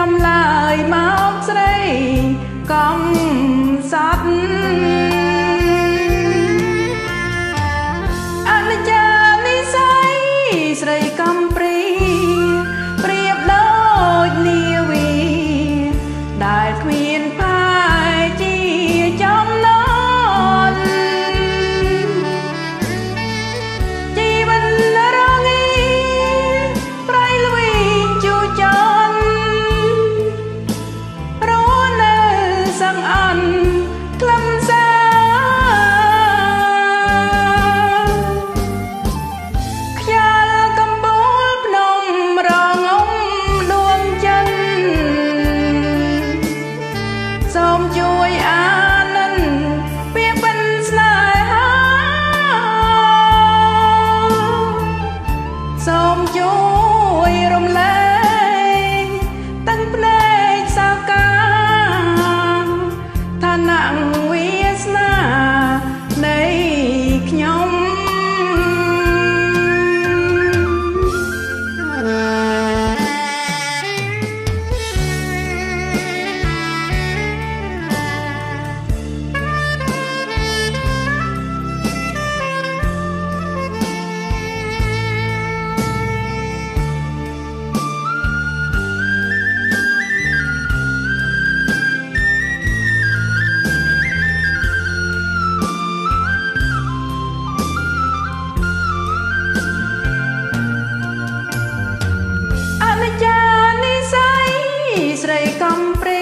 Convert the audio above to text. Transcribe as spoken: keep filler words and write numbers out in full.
ចាំឡើយមកស្រីកំសត់អនិច្ចានិស័យស្រីកំព្រីប្រៀបដូចនាវីដែលគ្មានផាយជាចំណន់ជីវិតរងាប្រៃល្វីងជូចន់រស់នៅសង្អន់ខ្លឹមសារខ្យាលកំពូលភ្នំរងំដួងចិនសូមជួយអានន្ទពាក្យពិនស្នេហាសូមជួយរំលែកទាំងភ្នែកសៅកាឋានៈវាសនានៃខ្ញុំអនិច្ចានិស័យស្រីកំព្រី